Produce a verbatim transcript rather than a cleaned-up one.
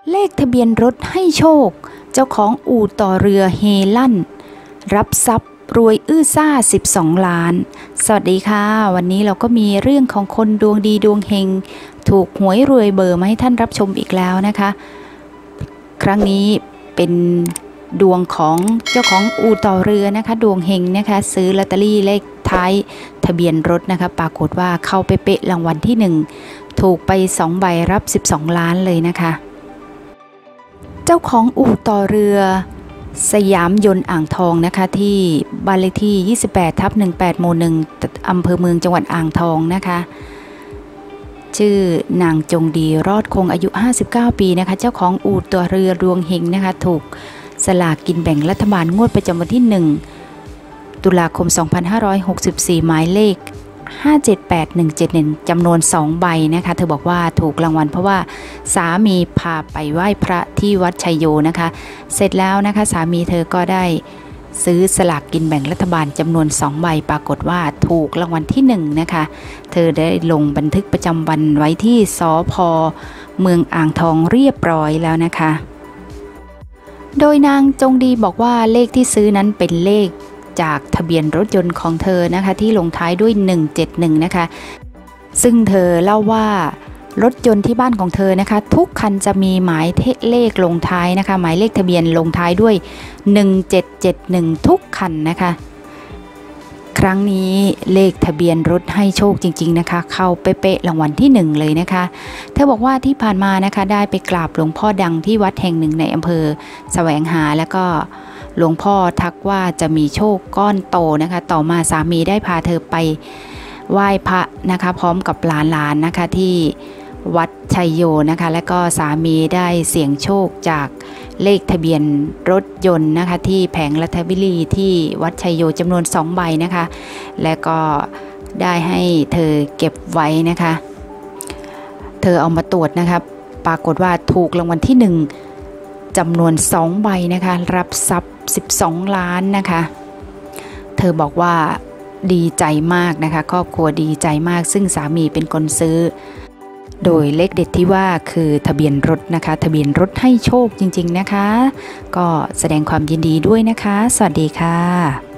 เลขทะเบียนรถให้โชคเจ้าของอู่ต่อเรือเฮลั่นรับทรัพย์รวยอื้อซ่าสิบสองล้านสวัสดีค่ะวันนี้เราก็มีเรื่องของคนดวงดีดวงเฮงถูกหวยรวยเบอร์มาให้ท่านรับชมอีกแล้วนะคะครั้งนี้เป็นดวงของเจ้าของอู่ต่อเรือนะคะดวงเฮงนะคะซื้อลอตเตอรี่เลขท้ายทะเบียนรถนะคะปรากฏว่าเข้าไปเป๊ะรางวัลที่หนึ่งถูกไปสองใบรับสิบสองล้านเลยนะคะเจ้าของอู่ต่อเรือสยามยนต์อ่างทองนะคะที่บ้านเลขที่ ยี่สิบแปดทับหนึ่งแปด หมู่หนึ่งอำเภอเมืองจังหวัดอ่างทองนะคะชื่อนางจงดีรอดคงอายุห้าสิบเก้าปีนะคะเจ้าของอู่ต่อเรือดวงเฮงนะคะถูกสลากกินแบ่งรัฐบาลงวดประจำวันที่หนึ่งตุลาคมสองพันห้าร้อยหกสิบสี่หมายเลขห้า เจ็ด แปด หนึ่ง เจ็ด หนึ่งจำนวนสองใบนะคะเธอบอกว่าถูกรางวัลเพราะว่าสามีพาไปไหว้พระที่วัดชัยโยนะคะเสร็จแล้วนะคะสามีเธอก็ได้ซื้อสลากกินแบ่งรัฐบาลจำนวนสองใบปรากฏว่าถูกรางวัลที่หนึ่งนะคะเธอได้ลงบันทึกประจำวันไว้ที่สภ.เมืองอ่างทองเรียบร้อยแล้วนะคะโดยนางจงดีบอกว่าเลขที่ซื้อนั้นเป็นเลขจากทะเบียนรถยนต์ของเธอนะคะที่ลงท้ายด้วยหนึ่ง เจ็ด หนึ่งนะคะซึ่งเธอเล่าว่ารถยนต์ที่บ้านของเธอนะคะทุกคันจะมีหมายเลขลงท้ายนะคะหมายเลขทะเบียนลงท้ายด้วยหนึ่ง เจ็ด เจ็ด หนึ่งทุกคันนะคะครั้งนี้เลขทะเบียนรถให้โชคจริงๆนะคะเข้าเป๊ะๆรางวัลที่หนึ่งเลยนะคะเธอบอกว่าที่ผ่านมานะคะได้ไปกราบหลวงพ่อดังที่วัดแห่งหนึ่งในอำเภอแสวงหาแล้วก็หลวงพ่อทักว่าจะมีโชคก้อนโตนะคะต่อมาสามีได้พาเธอไปไหว้พระนะคะพร้อมกับหลานๆนะคะที่วัดชัยโยนะคะและก็สามีได้เสี่ยงโชคจากเลขทะเบียนรถยนต์นะคะที่แผงลอตเตอรี่ที่วัดชัยโยจำนวนสองใบนะคะและก็ได้ให้เธอเก็บไว้นะคะเธอเอามาตรวจนะคะปรากฏว่าถูกรางวัลที่หนึ่งจำนวนสองใบนะคะรับทรัพย์สิบสองล้านนะคะเธอบอกว่าดีใจมากนะคะครอบครัวดีใจมากซึ่งสามีเป็นคนซื้อโดยเลขเด็ดที่ว่าคือทะเบียนรถนะคะทะเบียนรถให้โชคจริงๆนะคะก็แสดงความยินดีด้วยนะคะสวัสดีค่ะ